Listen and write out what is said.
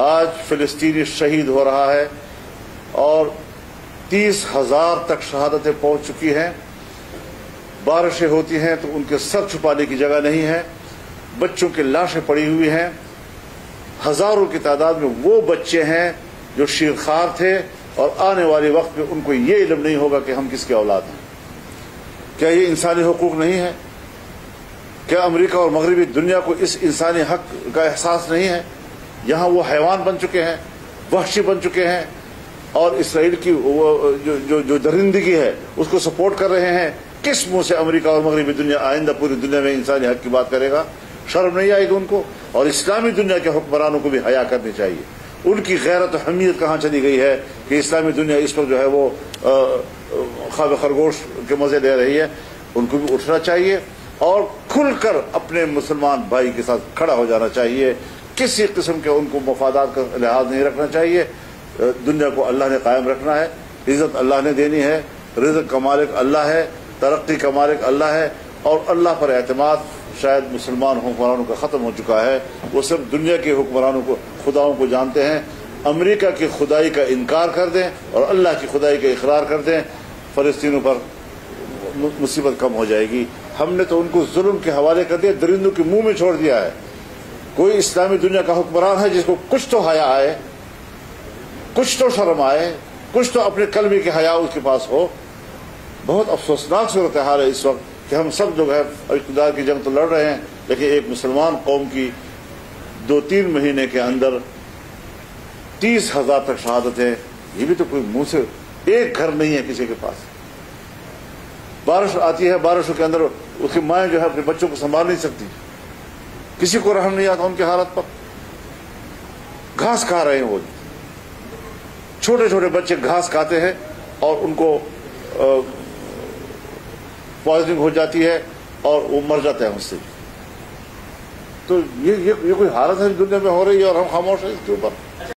آج فلسطینی شہید ہو رہا ہے اور 30,000 تک شہادتیں پہنچ چکی ہیں. بارشیں ہوتی ہیں تو ان کے سر چھپانے کی جگہ نہیں ہے. بچوں کی لاشیں پڑی ہوئی ہیں. ہزاروں کی تعداد میں وہ بچے ہیں جو شیرخوار تھے اور آنے والے وقت میں ان کو یہ علم نہیں ہوگا کہ ہم کس کے اولاد ہیں. کیا یہ انسانی حقوق نہیں ہے؟ کیا امریکہ اور مغربی دنیا کو اس انسانی حق کا احساس نہیں ہے؟ یہاں وہ حیوان بن چکے ہیں، وحشی بن چکے ہیں، اور اسرائیل کی جو درندگی ہے اس کو سپورٹ کر رہے ہیں. کس منہ سے امریکہ اور مغربی دنیا آئندہ پوری دنیا میں انسانی حق کی بات کرے گا؟ شرم نہیں آئے گی ان کو؟ اور اسلامی دنیا کے حکمرانوں کو بھی حیا کرنی چاہیے. ان کی غیرت و حمیت کہاں چلی گئی ہے کہ اسلامی دنیا اس پر جو ہے وہ خواب خرگوش کے مزے لے رہی ہے؟ ان کو بھی اٹھنا چاہیے اور کھل کر اپنے مسلمان بھائی کے ساتھ کھڑا ہو جانا چاہیے. کسی قسم کے ان کو مفادات کا لحاظ نہیں رکھنا چاہیے. دنیا کو اللہ نے قائم رکھنا ہے، عزت اللہ نے دینی ہے، رزق کا مالک اللہ ہے، ترقی کا مالک اللہ ہے، اور اللہ پر اعتماد شاید مسلمان حکمرانوں کا ختم ہو چکا ہے. وہ صرف دنیا کے حکمرانوں کو خداؤں کو جانتے ہیں. امریکہ کی خدائی کا انکار کر دیں اور اللہ کی خدائی کا اقرار کر دیں، فلسطینیوں پر مصیبت کم ہو جائے گی. ہم نے تو ان کو ظلم کے حوالے کر دیا، درندوں کے منہ میں چھوڑ دیا ہے. کوئی اسلامی دنیا کا حکمران ہے جس کو کچھ تو حیا آئے، کچھ تو شرم آئے، کچھ تو اپنے کلمے کی حیا اس کے پاس ہو؟ بہت افسوسناک صورتحال ہے اس وقت کہ ہم سب جو ہے اقتدار کی جنگ تو لڑ رہے ہیں، لیکن ایک مسلمان قوم کی 2-3 مہینے کے اندر 30,000 تک شہادتیں، یہ بھی تو کوئی منہ سے ایک گھر نہیں ہے کسی کے پاس. بارش آتی ہے، بارشوں کے اندر اس کی مائیں جو ہے اپنے بچوں کو سنبھال نہیں سکتی. کسی کو رحم نہیں آتا ان کی حالت پر. گھاس کھا رہے ہیں، وہ چھوٹے چھوٹے بچے گھاس کھاتے ہیں اور ان کو پوائزننگ ہو جاتی ہے اور وہ مر جاتے ہیں اس سے. تو یہ کوئی حالت ہے دنیا میں ہو رہی ہے اور ہم خاموش ہیں اس کے اوپر.